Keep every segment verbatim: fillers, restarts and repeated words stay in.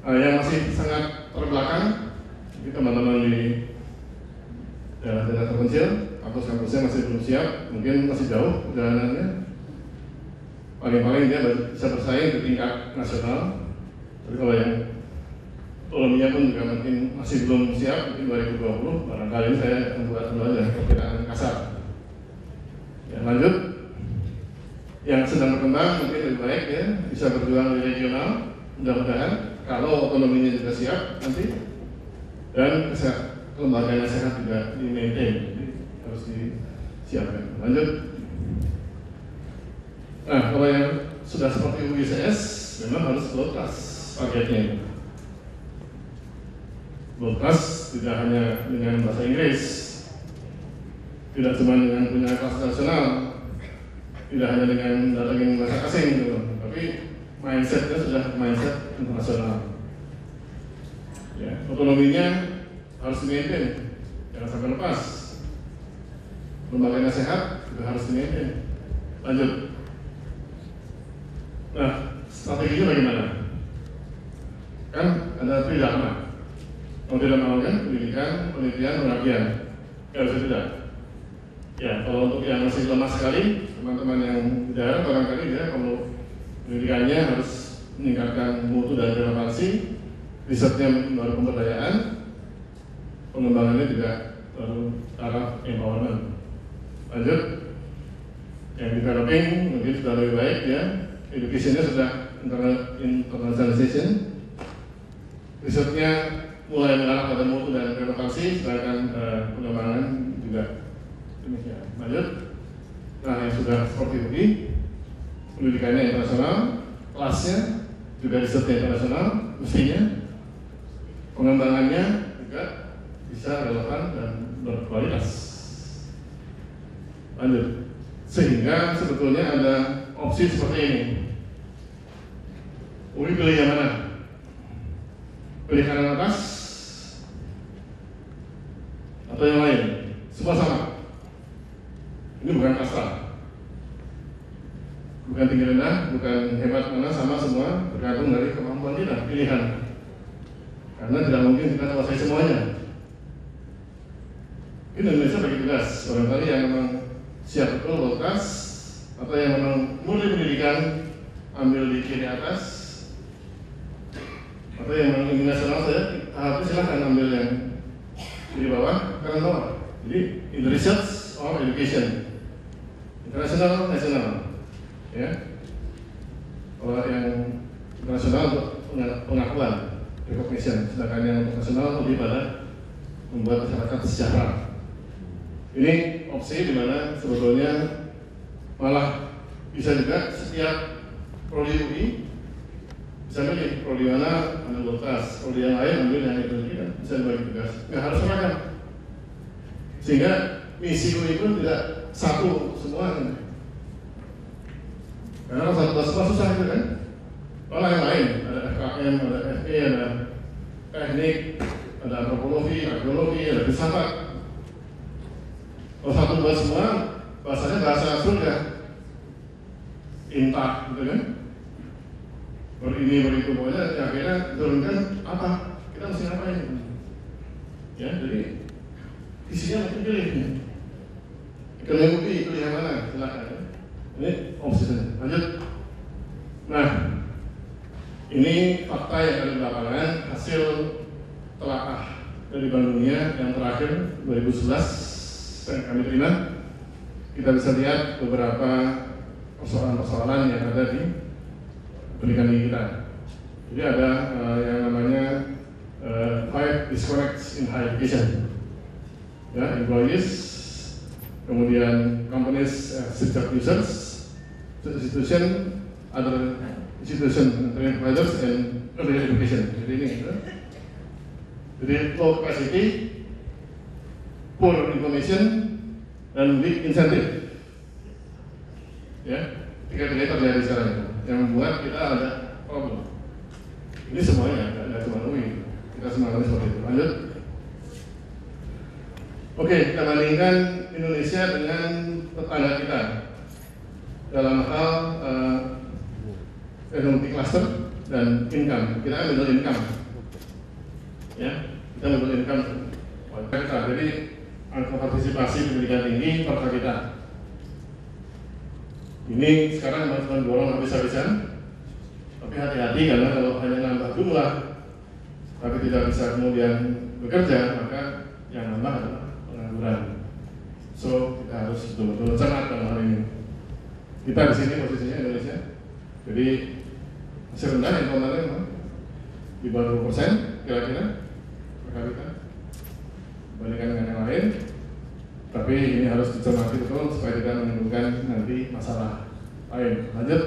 Uh, yang masih sangat terbelakang, teman-teman di daerah-daerah terpencil, kampus-kampusnya masih belum siap, mungkin masih jauh perjalanannya. Paling-paling dia bisa bersaing di tingkat nasional. Tapi kalau yang ekonominya pun juga mungkin masih belum siap, mungkin dua ribu dua puluh, barangkali saya membuat dulu aja perkiraan kasar. Ya, lanjut. Yang sedang berkembang mungkin lebih baik ya, bisa berjuang di regional, mudah-mudahan. Kalau ekonominya juga siap nanti, dan kelembagaan sehat juga di-maintain, jadi harus disiapkan. Lanjut. Nah, kalau yang sudah seperti U I C S, memang harus world class targetnya. World class tidak hanya dengan bahasa Inggris, tidak cuma dengan punya kelas nasional, tidak hanya dengan datangin bahasa asing gitu, tapi mindsetnya sudah mindset internasional. Ya, ekonominya harus di-maintain, jangan sampai lepas. Lembaga sehat juga harus di-maintain. Lanjut. Nah, strateginya bagaimana? Kan ada tridharma. Mau tidak mau kan, pendidikan, penelitian, pengabdian. Ya, harus tidak. Ya, kalau untuk yang masih lemah sekali, teman-teman yang di daerah barangkali dia kalau pendidikannya harus meningkatkan mutu dan relevansi, risetnya baru pemberdayaan, pengembangannya juga baru arah empowerment. Lanjut, yang developing mungkin sudah lebih baik ya, educationnya sudah internationalization, risetnya mulai mengarah pada mutu dan relevansi, sedangkan uh, pengembangan juga demikian. Lanjut. Nah, yang sudah seperti ini, pendidikannya internasional, kelasnya juga risetnya internasional, mestinya pengembangannya juga bisa relevan dan berkualitas. Lanjut. Sehingga sebetulnya ada opsi seperti ini. U I pilih yang mana? Pilih kanan atas atau yang lain? Semua sama. Ini bukan kasta, bukan tinggi rendah, bukan hebat mana, sama semua, tergantung dari kemampuan kita, pilihan. Karena tidak mungkin kita menguasai semuanya. Indonesia bagi tugas, barangkali yang memang siap betul lokas, atau yang memang murni pendidikan ambil di kiri atas, atau yang memang ingin nasional saya, harus silahkan ambil yang di bawah, kanan bawah. Jadi in the research or education, internasional, nasional, ya. Kalau yang internasional untuk pengakuan, recognition, sedangkan yang internasional lebih pada membuat masyarakat sejahtera. Ini opsi di mana sebetulnya malah bisa juga setiap prodi U I bisa milih prodi mana ambil lokas, prodi yang lain ambil yang itu kan bisa dibagi tugas, nggak harus seragam. Sehingga misi U I pun tidak satu semua. Karena satu semua susah itu kan. Malah yang lain ada F K M, ada F E, ada teknik, ada antropologi, arkeologi, ada filsafat. Kalau satu dua semua bahasanya bahasa surga, intak gitu kan. Baru ini baru itu pokoknya akhirnya turunkan apa kita mesti ngapain? Ya jadi isinya mungkin pilih. Ekonomi pilih yang mana? Silakan. Ya. Ini opsi saja. Lanjut. Nah, ini fakta yang ada di belakangan hasil telaah dari Bank Dunia yang terakhir dua ribu sebelas yang kami terima. Kita bisa lihat beberapa persoalan-persoalan yang ada di pendidikan kita. Jadi ada uh, yang namanya uh, five disconnects in higher education. Ya, employees, kemudian companies, uh, subject users, institution, other institution, training providers, and early education. Jadi ini, ya. Jadi low capacity, poor information, dan weak incentive. Ya, tiga-tiga terjadi sekarang itu, yang membuat kita ada problem. Ini semuanya, tidak cuma U I, kita semua harus seperti itu. Lanjut. Oke, kita bandingkan Indonesia dengan tetangga kita dalam hal uh, ekonomi cluster dan income. Kita ambil income, ya. Kita ambil income. Jadi angka partisipasi pendidikan tinggi per kapita ini sekarang masih dorong habis-habisan. Tapi hati-hati, karena kalau hanya nambah jumlah tapi tidak bisa kemudian bekerja, maka yang nambah adalah pengangguran. So kita harus betul-betul cermat dalam hal ini. Kita di sini posisinya Indonesia, jadi masih rendah enrollment-nya memang di bawah dua persen kira-kira per kapita dibandingkan dengan yang lain. Tapi ini harus dicermati betul supaya tidak menimbulkan nanti masalah lain. Lanjut.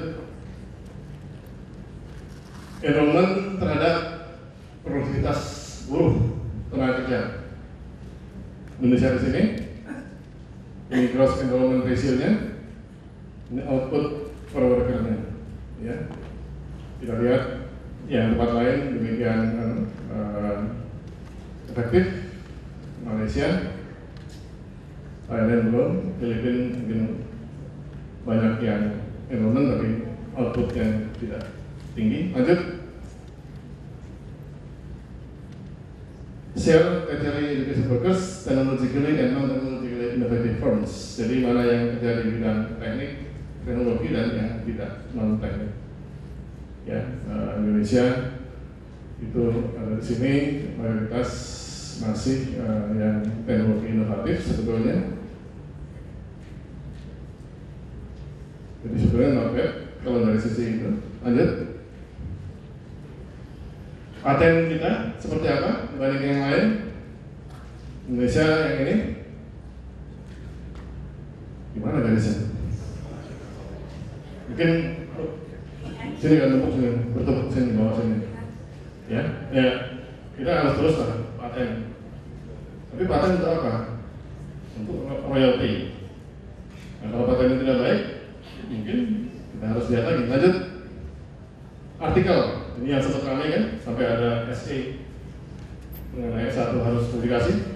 Enrollment terhadap produktivitas buruh tenaga kerja Indonesia di sini, ini gross enrollment ratio-nya, ini output per worker-nya, ya. Kita lihat yang tempat lain demikian uh, efektif. Malaysia, Thailand belum, Filipina mungkin banyak yang enrollment tapi output yang tidak tinggi. Lanjut. Share tertiary education workers, technologically and non-technologically innovative firms. Jadi mana yang kerja di bidang teknik, teknologi dan yang tidak non-teknik. Ya, uh, Indonesia itu ada di sini mayoritas masih uh, yang teknologi inovatif sebetulnya. Jadi sebetulnya not bad kalau dari sisi itu. Lanjut. Paten kita seperti apa dibanding yang lain? Indonesia yang ini gimana garisnya? Mungkin sini kan tepuk sini, bertepuk sini bawah sini. Ya, ya kita harus terus lah paten. Tapi paten untuk apa? Untuk royalti. Nah, kalau paten itu tidak baik, mungkin kita harus lihat lagi. Lanjut. Artikel ini yang sempat ramai kan, sampai ada S A mengenai S satu harus publikasi.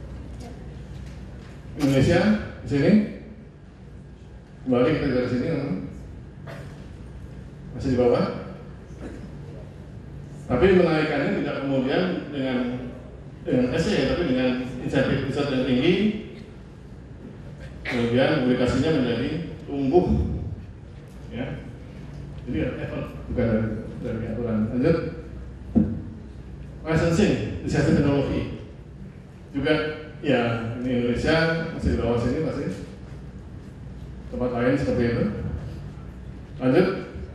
Indonesia di sini, kembali kita dari sini, masih di bawah. Tapi menaikkannya tidak kemudian dengan dengan S A, tapi dengan insentif riset yang tinggi, kemudian publikasinya menjadi tumbuh, ya. Jadi effort bukan dari, dari aturan. Lanjut. Licensing, lisensi teknologi juga, ya ini Indonesia masih di bawah sini masih. Tempat lain seperti itu. Lanjut.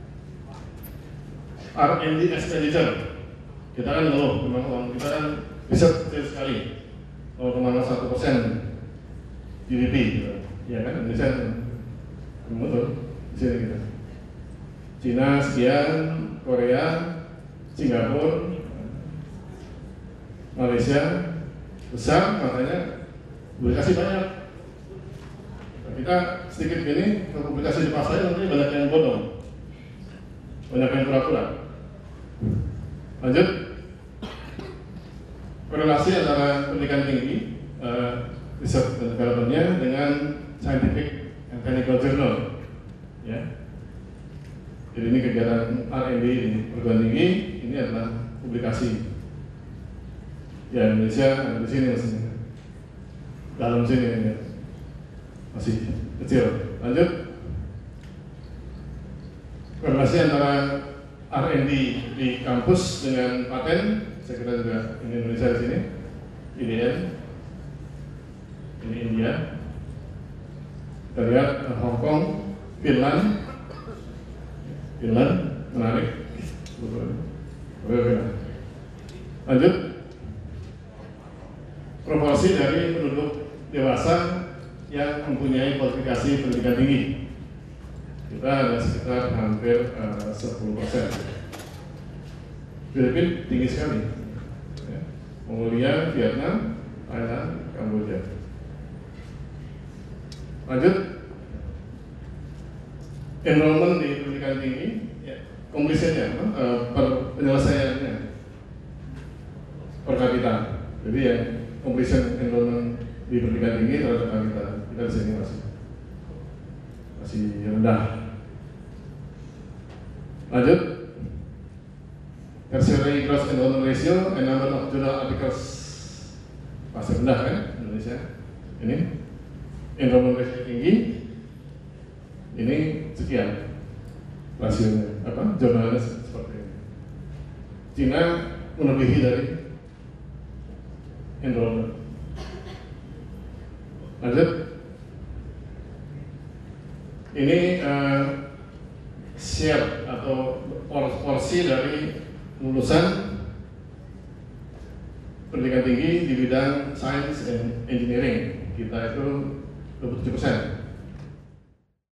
R and D expenditure. Kita kan ngeluh, memang kita kan riset kecil sekali, nol koma nol satu persen G D P, gitu. Ya kan Indonesia betul di sini kita. Cina sekian, Korea, Singapura, Malaysia besar, makanya publikasi banyak. Nah, kita sedikit gini, publikasi di pasar nanti banyak yang bodoh, banyak yang pura-pura. Lanjut. Korelasi antara pendidikan tinggi, uh, research dan development-nya dengan scientific and technical journal, ya. Jadi ini kegiatan R and D ini perguruan tinggi, ini adalah publikasi. Ya Indonesia ada di sini maksudnya, dalam sini ya. Masih kecil. Lanjut. Korelasi antara R and D di kampus dengan paten, saya kira juga ini Indonesia di sini, I D N, ini India. Kita lihat Hong Kong, Finland. Finland menarik. Lanjut. Proporsi dari penduduk dewasa yang mempunyai kualifikasi pendidikan tinggi. Kita ada sekitar hampir uh, sepuluh persen. Filipina tinggi sekali. Ya. Mongolia, Vietnam, Thailand, Kamboja. Lanjut. Enrollment di pendidikan tinggi, ya, completion-nya, uh, per penyelesaiannya per kapita. Jadi yang completion enrollment di pendidikan tinggi terhadap kapita kita di sini masih masih rendah. Lanjut. tertiary gross enrollment ratio and number of journal articles masih rendah kan Indonesia. Ini enrollment ratio tinggi, ini sekian rasionya, apa jurnalnya seperti ini. Cina melebihi dari enrollment. Lanjut, ini uh, share atau porsi dari lulusan pendidikan tinggi di bidang science and engineering kita itu dua puluh tujuh persen.